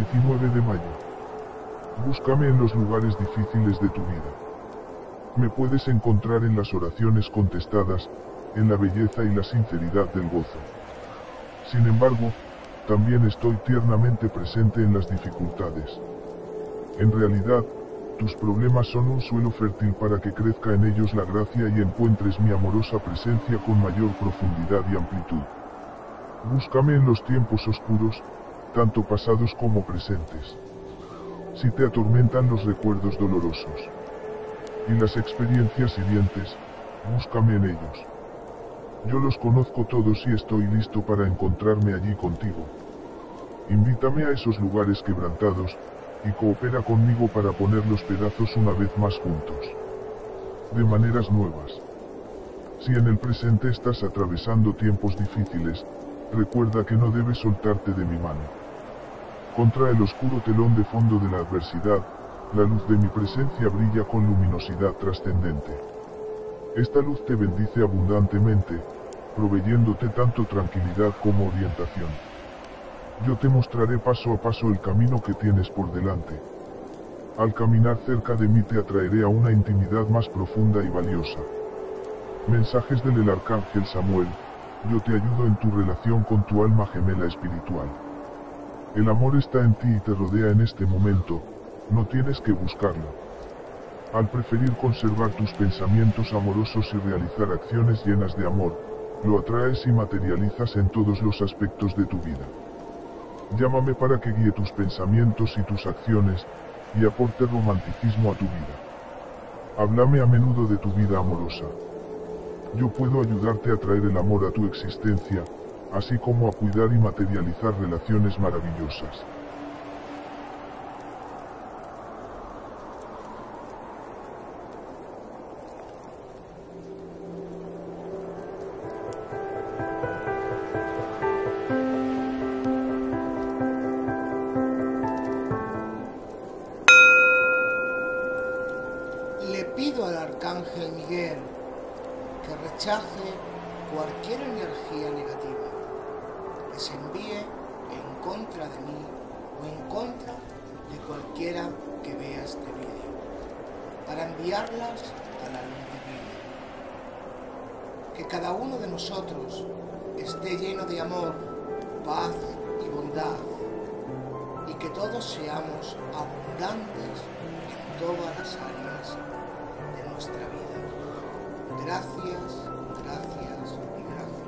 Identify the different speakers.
Speaker 1: 19 de mayo. Búscame en los lugares difíciles de tu vida. Me puedes encontrar en las oraciones contestadas, en la belleza y la sinceridad del gozo. Sin embargo, también estoy tiernamente presente en las dificultades. En realidad, tus problemas son un suelo fértil para que crezca en ellos la gracia y encuentres mi amorosa presencia con mayor profundidad y amplitud. Búscame en los tiempos oscuros, tanto pasados como presentes. Si te atormentan los recuerdos dolorosos y las experiencias hirientes, búscame en ellos. Yo los conozco todos y estoy listo para encontrarme allí contigo. Invítame a esos lugares quebrantados, y coopera conmigo para poner los pedazos una vez más juntos. De maneras nuevas. Si en el presente estás atravesando tiempos difíciles, recuerda que no debes soltarte de mi mano. Contra el oscuro telón de fondo de la adversidad, la luz de mi presencia brilla con luminosidad trascendente. Esta luz te bendice abundantemente, proveyéndote tanto tranquilidad como orientación. Yo te mostraré paso a paso el camino que tienes por delante. Al caminar cerca de mí te atraeré a una intimidad más profunda y valiosa. Mensajes del arcángel Samuel: yo te ayudo en tu relación con tu alma gemela espiritual. El amor está en ti y te rodea en este momento, no tienes que buscarlo. Al preferir conservar tus pensamientos amorosos y realizar acciones llenas de amor, lo atraes y materializas en todos los aspectos de tu vida. Llámame para que guíe tus pensamientos y tus acciones, y aporte romanticismo a tu vida. Háblame a menudo de tu vida amorosa. Yo puedo ayudarte a traer el amor a tu existencia, así como a cuidar y materializar relaciones maravillosas.
Speaker 2: Le pido al arcángel Miguel que rechace cualquier energía negativa que se envíe en contra de mí o en contra de cualquiera que vea este vídeo, para enviarlas a la luz divina. Que cada uno de nosotros esté lleno de amor, paz y bondad, y que todos seamos abundantes en todas las áreas de nuestra vida. Gracias, gracias y gracias.